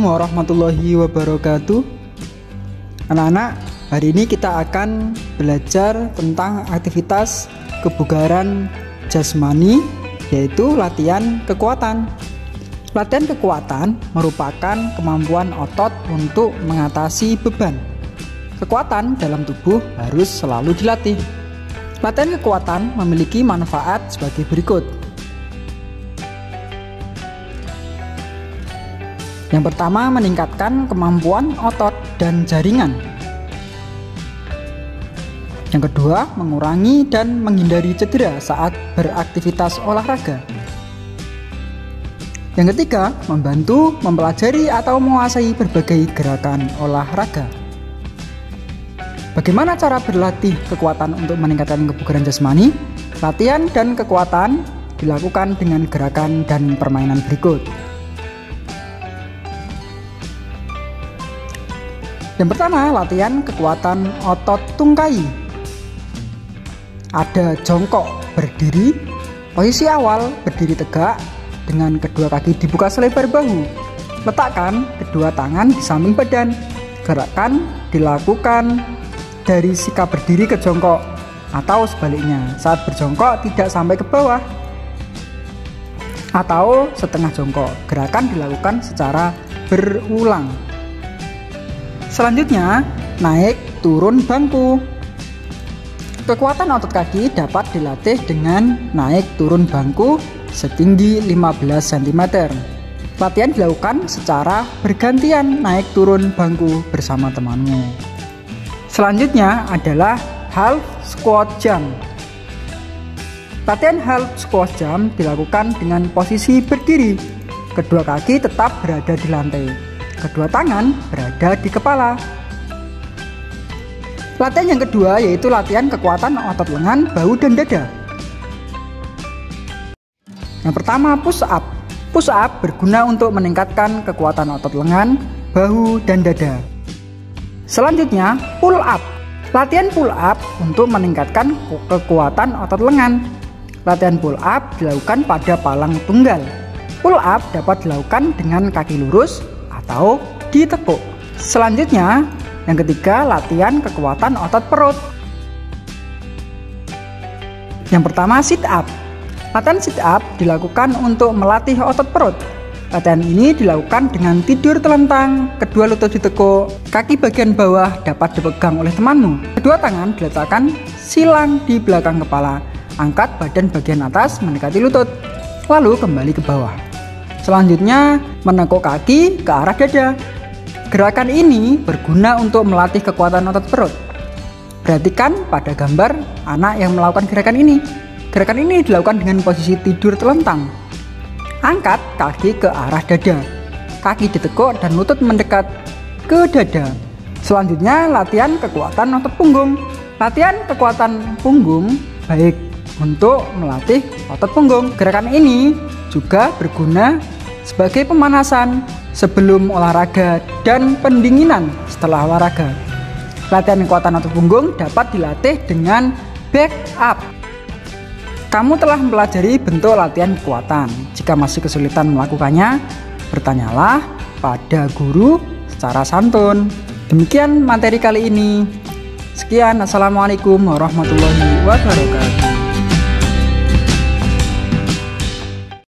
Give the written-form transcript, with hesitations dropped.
warahmatullahi wabarakatuh. Anak-anak, hari ini kita akan belajar tentang aktivitas kebugaran jasmani, yaitu latihan kekuatan. Latihan kekuatan merupakan kemampuan otot untuk mengatasi beban. Kekuatan dalam tubuh harus selalu dilatih. Latihan kekuatan memiliki manfaat sebagai berikut. Yang pertama, meningkatkan kemampuan otot dan jaringan. Yang kedua, mengurangi dan menghindari cedera saat beraktivitas olahraga. Yang ketiga, membantu mempelajari atau menguasai berbagai gerakan olahraga. Bagaimana cara berlatih kekuatan untuk meningkatkan kebugaran jasmani? Latihan dan kekuatan dilakukan dengan gerakan dan permainan berikut. Yang pertama, latihan kekuatan otot tungkai. Ada jongkok berdiri. Posisi awal, berdiri tegak dengan kedua kaki dibuka selebar bahu. Letakkan kedua tangan di samping badan. Gerakan dilakukan dari sikap berdiri ke jongkok atau sebaliknya. Saat berjongkok tidak sampai ke bawah atau setengah jongkok. Gerakan dilakukan secara berulang. Selanjutnya, naik turun bangku. Kekuatan otot kaki dapat dilatih dengan naik turun bangku setinggi 15 cm. Latihan dilakukan secara bergantian naik turun bangku bersama temanmu. Selanjutnya adalah half squat jump. Latihan half squat jump dilakukan dengan posisi berdiri. Kedua kaki tetap berada di lantai. Kedua tangan berada di kepala. Latihan yang kedua yaitu latihan kekuatan otot lengan, bahu, dan dada. Yang pertama, push up. Push up berguna untuk meningkatkan kekuatan otot lengan, bahu, dan dada. Selanjutnya, pull up. Latihan pull up untuk meningkatkan kekuatan otot lengan. Latihan pull up dilakukan pada palang tunggal. Pull up dapat dilakukan dengan kaki lurus atau ditekuk. Selanjutnya, yang ketiga, latihan kekuatan otot perut. Yang pertama, sit up. Latihan sit up dilakukan untuk melatih otot perut. Latihan ini dilakukan dengan tidur telentang, kedua lutut ditekuk, kaki bagian bawah dapat dipegang oleh temanmu. Kedua tangan diletakkan silang di belakang kepala. Angkat badan bagian atas mendekati lutut, lalu kembali ke bawah. Selanjutnya, menekuk kaki ke arah dada. Gerakan ini berguna untuk melatih kekuatan otot perut. Perhatikan pada gambar anak yang melakukan gerakan ini. Gerakan ini dilakukan dengan posisi tidur telentang. Angkat kaki ke arah dada. Kaki ditekuk dan lutut mendekat ke dada. Selanjutnya, latihan kekuatan otot punggung. Latihan kekuatan punggung baik untuk melatih otot punggung. Gerakan ini juga berguna sebagai pemanasan sebelum olahraga dan pendinginan setelah olahraga. Latihan kekuatan otot punggung dapat dilatih dengan back up. Kamu telah mempelajari bentuk latihan kekuatan. Jika masih kesulitan melakukannya, bertanyalah pada guru secara santun. Demikian materi kali ini. Sekian, assalamualaikum warahmatullahi wabarakatuh.